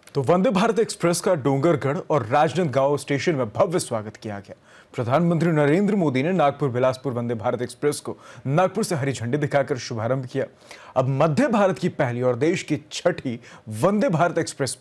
तो वंदे भारत एक्सप्रेस का डोंगरगढ़ और राजनांदगांव स्टेशन में भव्य स्वागत किया गया। प्रधानमंत्री नरेंद्र मोदी ने नागपुर बिलासपुर वंदे भारत एक्सप्रेस को नागपुर से हरी झंडी दिखाकर शुभारंभ किया। अब मध्य भारत की पहली और देश की छठी वंदे भारत एक्सप्रेस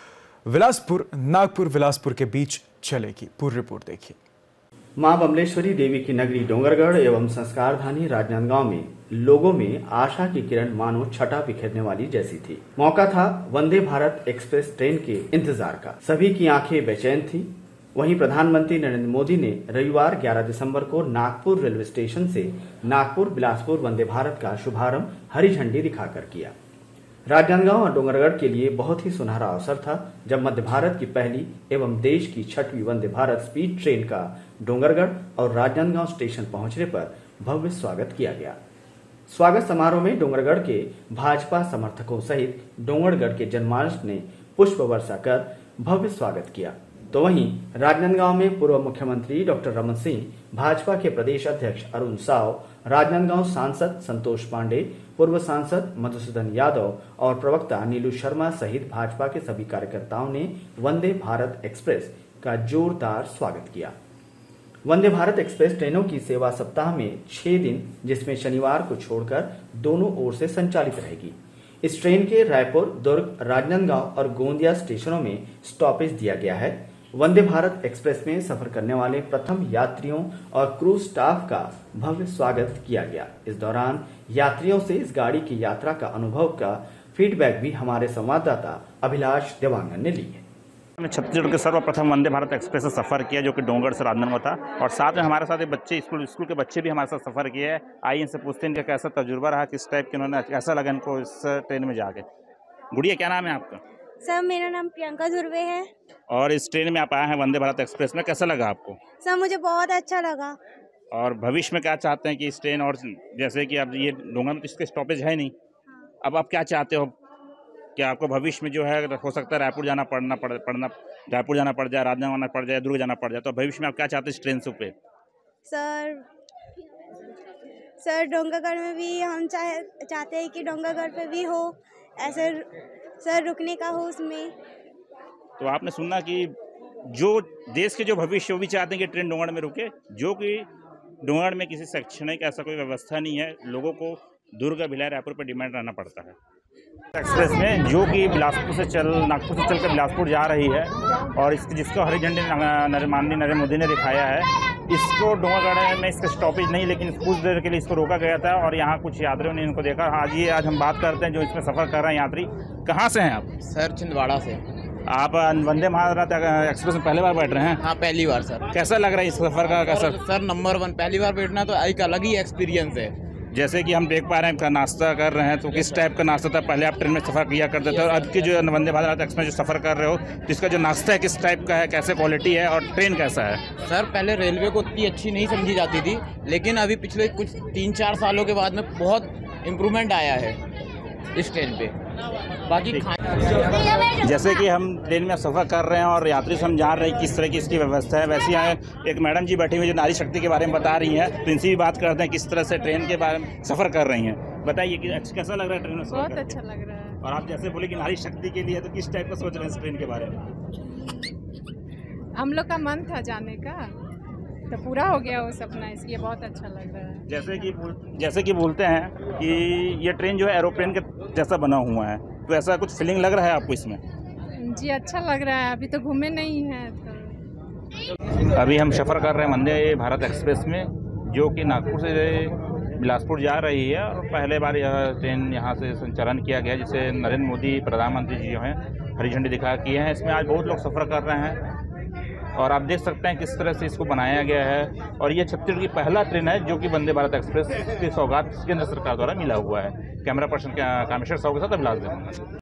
नागपुर बिलासपुर के बीच चलेगी। पूरी रिपोर्ट देखिए। मां बमलेश्वरी देवी की नगरी डोंगरगढ़ एवं संस्कारधानी राजनांदगांव में लोगों में आशा की किरण मानो छटा बिखेरने वाली जैसी थी। मौका था वंदे भारत एक्सप्रेस ट्रेन के इंतजार का। सभी की आंखें बेचैन थी। वहीं प्रधानमंत्री नरेंद्र मोदी ने रविवार 11 दिसंबर को नागपुर रेलवे स्टेशन से नागपुर बिलासपुर वंदे भारत का शुभारंभ हरी झंडी दिखाकर किया। राजनांदगांव और डोंगरगढ़ के लिए बहुत ही सुनहरा अवसर था जब मध्य भारत की पहली एवं देश की छठवीं वंदे भारत स्पीड ट्रेन का डोंगरगढ़ और राजनांदगांव स्टेशन पहुंचने पर भव्य स्वागत किया गया। स्वागत समारोह में डोंगरगढ़ के भाजपा समर्थकों सहित डोंगरगढ़ के जनमानस ने पुष्प वर्षा कर भव्य स्वागत किया। तो वहीं राजनांदगांव में पूर्व मुख्यमंत्री डॉक्टर रमन सिंह, भाजपा के प्रदेश अध्यक्ष अरुण साव, राजनांदगांव सांसद संतोष पांडे, पूर्व सांसद मधुसूदन यादव और प्रवक्ता नीलू शर्मा सहित भाजपा के सभी कार्यकर्ताओं ने वंदे भारत एक्सप्रेस का जोरदार स्वागत किया। वंदे भारत एक्सप्रेस ट्रेनों की सेवा सप्ताह में 6 दिन, जिसमें शनिवार को छोड़कर दोनों ओर से संचालित रहेगी। इस ट्रेन के रायपुर, दुर्ग, राजनांदगांव और गोंदिया स्टेशनों में स्टॉपेज दिया गया है। वंदे भारत एक्सप्रेस में सफर करने वाले प्रथम यात्रियों और क्रू स्टाफ का भव्य स्वागत किया गया। इस दौरान यात्रियों से इस गाड़ी की यात्रा का अनुभव का फीडबैक भी हमारे संवाददाता अभिलाष देवांगन ने ली है। हमने छत्तीसगढ़ के सर्वप्रथम वंदे भारत एक्सप्रेस से सफ़र किया जो कि डोंगरगढ़ से राजनांदगांव था, और साथ में हमारे साथ एक बच्चे स्कूल के बच्चे भी हमारे साथ सफ़र किए हैं। आइए इनसे पूछते हैं इनका कैसा तजुर्बा रहा, किस टाइप के उन्होंने, कैसा लगा इनको इस ट्रेन में जाके। गुड़िया, क्या नाम है आपका? सर, मेरा नाम प्रियंका धुर्वे है। और इस ट्रेन में आप आए हैं वंदे भारत एक्सप्रेस में, कैसा लगा आपको? सर, मुझे बहुत अच्छा लगा। और भविष्य में क्या चाहते हैं कि इस ट्रेन, और जैसे कि अब ये डोंगरगढ़ में इसके स्टॉपेज है नहीं, अब आप क्या चाहते हो? क्या आपको भविष्य में जो है हो सकता है रायपुर जाना पड़ जाए, राजनांदगांव जाना पड़ जाए, दुर्ग जाना पड़ जाए, तो भविष्य में आप क्या चाहते हैं इस ट्रेन पे? सर डोंगरगढ़ में भी हम चाहते हैं कि डोंगरगढ़ पे भी हो, ऐसे सर रुकने का हो उसमें। तो आपने सुना कि जो देश के जो भविष्य, वो भी चाहते हैं कि ट्रेन डोंगरगढ़ में रुके, जो कि डोंगरगढ़ में किसी शैक्षणिक ऐसा कोई व्यवस्था नहीं है, लोगों को दुर्ग, भिलाई, रायपुर पर डिमांड रहना पड़ता है। एक्सप्रेस में जो कि नागपुर से चलकर बिलासपुर जा रही है, और जिसको हरी झंडी माननीय नरेंद्र मोदी ने दिखाया है, इसको डोंगरगढ़ में इसका स्टॉपेज नहीं, लेकिन कुछ देर के लिए इसको रोका गया था और यहाँ कुछ यात्रियों ने इनको देखा। आज हम बात करते हैं जो इसमें सफ़र कर रहे हैं यात्री। कहाँ से हैं आप? सर, छिंदवाड़ा से। आप वंदे भारत एक्सप्रेस में पहली बार बैठ रहे हैं? हाँ, पहली बार सर। कैसा लग रहा है इस सफ़र का? कैसा सर, नंबर 1, पहली बार बैठना तो एक अलग ही एक्सपीरियंस है। जैसे कि हम देख पा रहे हैं नाश्ता कर रहे हैं, तो किस टाइप का नाश्ता था? पहले आप ट्रेन में सफ़र किया करते थे, और अब की जो वंदे भारत एक्सप्रेस जो सफ़र कर रहे हो, तो इसका जो नाश्ता है किस टाइप का है, कैसे क्वालिटी है, और ट्रेन कैसा है? सर, पहले रेलवे को उतनी अच्छी नहीं समझी जाती थी, लेकिन अभी पिछले कुछ 3-4 सालों के बाद में बहुत इम्प्रूवमेंट आया है इस ट्रेन पे। बाकी जैसे कि हम ट्रेन में सफ़र कर रहे हैं और यात्री से हम जान रहे हैं किस तरह की इसकी व्यवस्था है, वैसे यहाँ एक मैडम जी बैठी हुई जो नारी शक्ति के बारे में बता रही हैं, तो इनसे भी बात करते हैं किस तरह से ट्रेन के बारे में सफ़र कर रही हैं। बताइए कि कैसा लग रहा है ट्रेन में? बहुत अच्छा लग रहा है। और आप जैसे बोले कि नारी शक्ति के लिए, तो किस टाइप का सोच रहे हैं इस ट्रेन के बारे में? हम लोग का मन था जाने का, तो पूरा हो गया वो सपना, इसलिए बहुत अच्छा लग रहा है। जैसे कि बोलते हैं कि ये ट्रेन जो है एरोप्लेन के जैसा बना हुआ है, तो ऐसा कुछ फीलिंग लग रहा है आपको इसमें? जी, अच्छा लग रहा है। अभी तो घूमे नहीं हैं तो। अभी हम सफ़र कर रहे हैं वंदे भारत एक्सप्रेस में, जो कि नागपुर से बिलासपुर जा रही है, और पहले बार यह ट्रेन यहाँ से संचालन किया गया, जिसे नरेंद्र मोदी प्रधानमंत्री जी जो हैं हरी झंडी दिखा किए हैं। इसमें आज बहुत लोग सफ़र कर रहे हैं, और आप देख सकते हैं किस तरह से इसको बनाया गया है। और ये छत्तीसगढ़ की पहला ट्रेन है जो कि वंदे भारत एक्सप्रेस की सौगात केंद्र सरकार द्वारा मिला हुआ है। कैमरा पर्सन कामेश्वर साहू के साथ अभिलाष देवांगन।